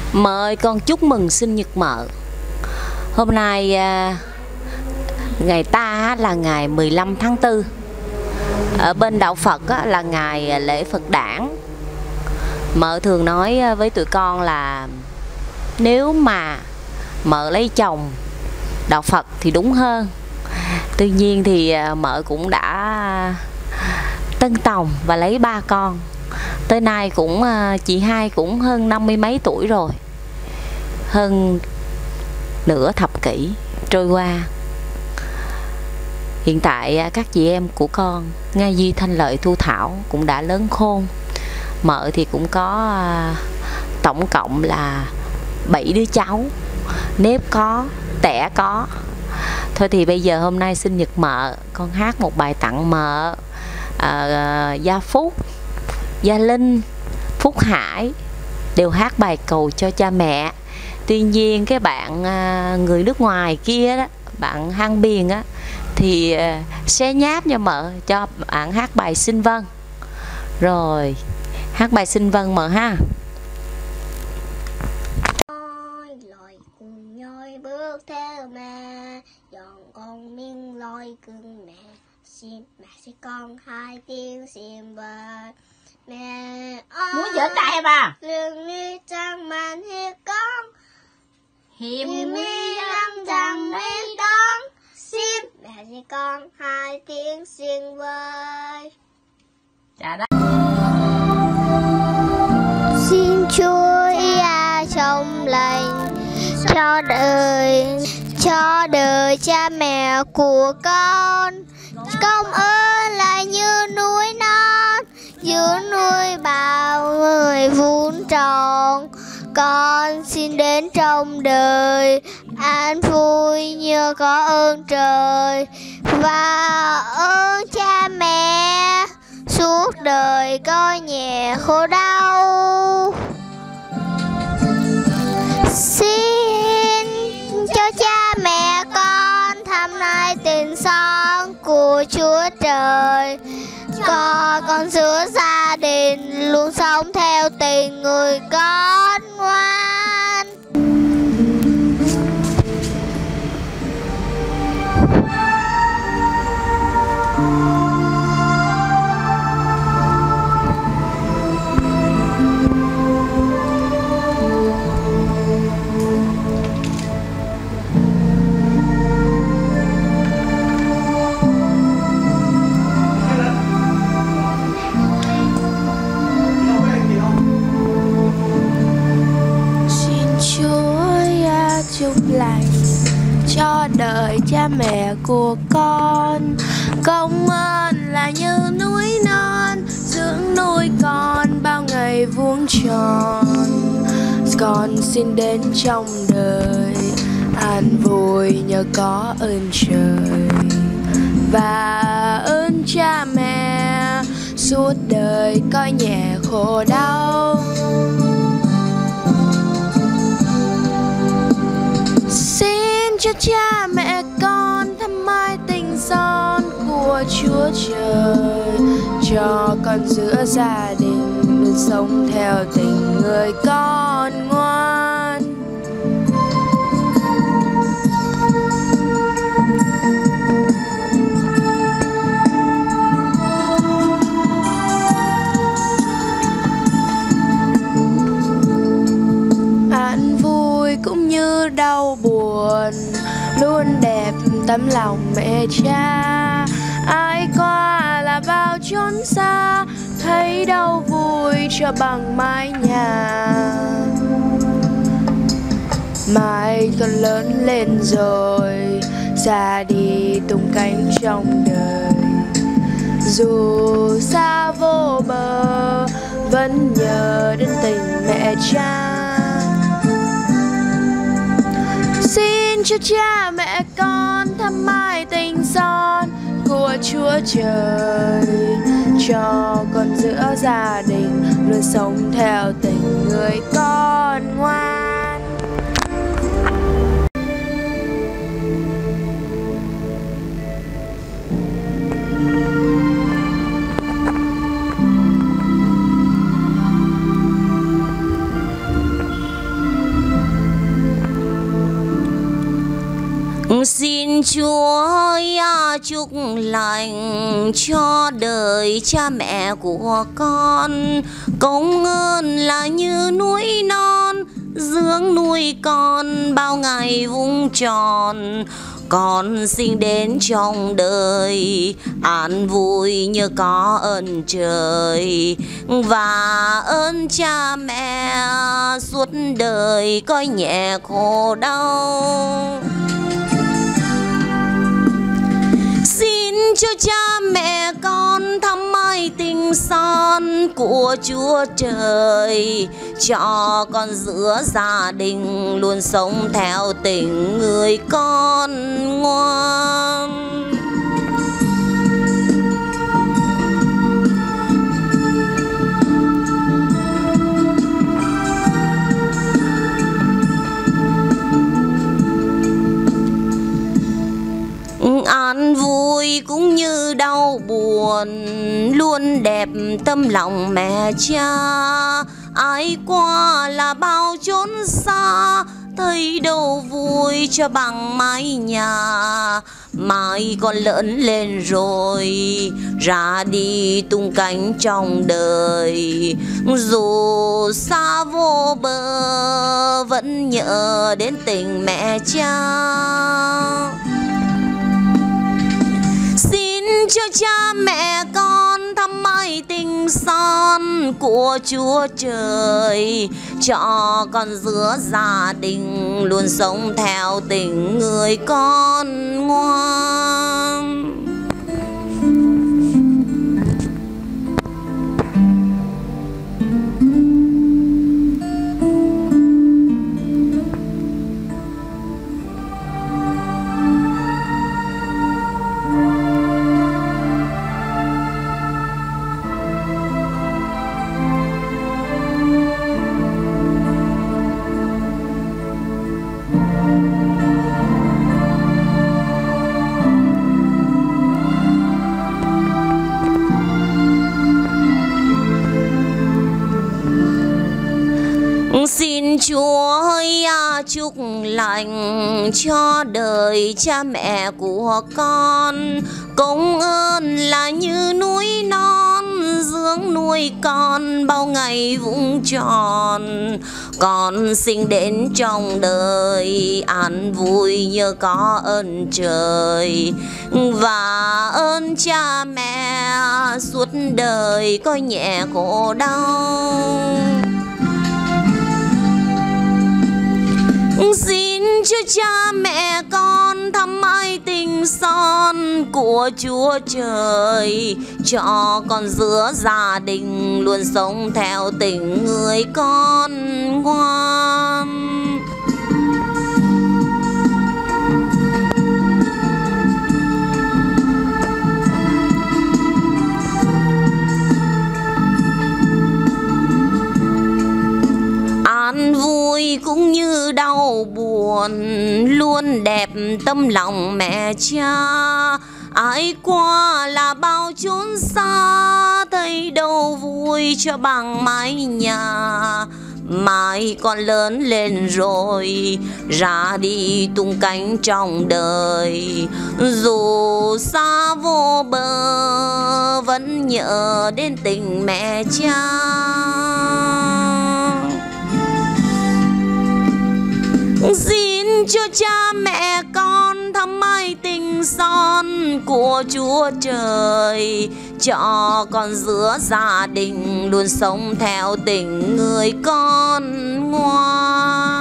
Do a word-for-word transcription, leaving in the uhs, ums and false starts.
Mời con chúc mừng sinh nhật mợ. Hôm nay à, ngày ta là ngày mười lăm tháng tư. Ở bên đạo Phật á, là ngày lễ Phật đản. Mợ thường nói với tụi con là nếu mà mợ lấy chồng đạo Phật thì đúng hơn. Tuy nhiên thì mợ cũng đã tân tòng và lấy ba con. Tới nay cũng chị hai cũng hơn năm mươi mấy tuổi rồi, hơn nửa thập kỷ trôi qua. Hiện tại các chị em của con Nga Duy, Thanh Lợi, Thu Thảo cũng đã lớn khôn. Mợ thì cũng có tổng cộng là bảy đứa cháu, nếp có, tẻ có. Thôi thì bây giờ hôm nay sinh nhật mợ, con hát một bài tặng mợ. à, Gia Phúc, Gia Linh, Phúc Hải đều hát bài cầu cho cha mẹ. Tuy nhiên cái bạn à, người nước ngoài kia đó, bạn Hang Biền á, thì à, sẽ nháp cho mợ cho bạn hát bài Xin Vâng. Rồi hát bài Xin Vâng mợ ha. Lội cùng nhau bước theo mẹ, dọn con miếng lôi cưng mẹ, xin mẹ sẽ con hai tiếng xin vâng. Mẹ ơi, muốn giở tay hả bà? lương đi chẳng màn hiếp con, Hiểm hiểm nguy nguy lắm lắm chẳng chẳng mấy mấy đón, xin mẹ sẽ con hai tiếng xin vâng. Dạ đó. Xin Chúa ia trong lành cho đời, cho đời cha mẹ của con. Công ơn là như núi non, giữ nuôi bao người vun trồng. Con xin đến trong đời an vui nhờ có ơn trời và ơn cha mẹ, suốt đời coi nhẹ khổ đau. Xin cho cha mẹ con thăm nay tình son của Chúa Trời, cho con giữa gia đình luôn sống theo tình người con ngoan. Chúc lành cho đời cha mẹ của con. Công ơn là như núi non, dưỡng nuôi con bao ngày vuông tròn. Con xin đến trong đời an vui nhờ có ơn trời và ơn cha mẹ, suốt đời coi nhẹ khổ đau. Xin cho cha mẹ con thăm mai tình son của Chúa Trời, cho con giữa gia đình luôn sống theo tình người con ngoan. An vui cũng như đau buồn, luôn đẹp tấm lòng mẹ cha. Ai qua là bao chốn xa, thấy đau vui cho bằng mái nhà. Mai con lớn lên rồi, ra đi tung cánh trong đời. Dù xa vô bờ, vẫn nhớ đến tình mẹ cha. Xin cho cha mẹ con thăm mai tình son của Chúa Trời, cho con giữa gia đình luôn sống theo tình người con ngoan. Xin Chúa chúc lành cho đời cha mẹ của con, công ơn là như núi non dưỡng nuôi con bao ngày vung tròn. Con sinh đến trong đời an vui như có ơn trời, và ơn cha mẹ suốt đời coi nhẹ khổ đau. Xin cho cha mẹ con thắm mai tình son của Chúa Trời, cho con giữa gia đình luôn sống theo tình người con ngoan. An vui cũng như đau buồn, luôn đẹp tâm lòng mẹ cha. Ai qua là bao chốn xa, thấy đâu vui cho bằng mái nhà. Mai con lớn lên rồi, ra đi tung cánh trong đời. Dù xa vô bờ, vẫn nhớ đến tình mẹ cha. Xin cho cha mẹ con thắm mai tình son của Chúa Trời, cho con giữa gia đình luôn sống theo tình người con ngoan. Xin Chúa ơi chúc lành cho đời cha mẹ của con, công ơn là như núi non dưỡng nuôi con bao ngày vung tròn. Con sinh đến trong đời an vui như có ơn trời, và ơn cha mẹ suốt đời coi nhẹ khổ đau. Xin cho cha mẹ con thắm mai tình son của Chúa Trời, cho con giữa gia đình luôn sống theo tình người con ngoan. An vui cũng như đau buồn, luôn đẹp tâm lòng mẹ cha. Ai qua là bao chốn xa, thấy đâu vui cho bằng mái nhà. Mai con lớn lên rồi, ra đi tung cánh trong đời. Dù xa vô bờ, vẫn nhớ đến tình mẹ cha. Xin cho cha mẹ con thắm mai tình son của Chúa Trời, cho con giữa gia đình luôn sống theo tình người con ngoan.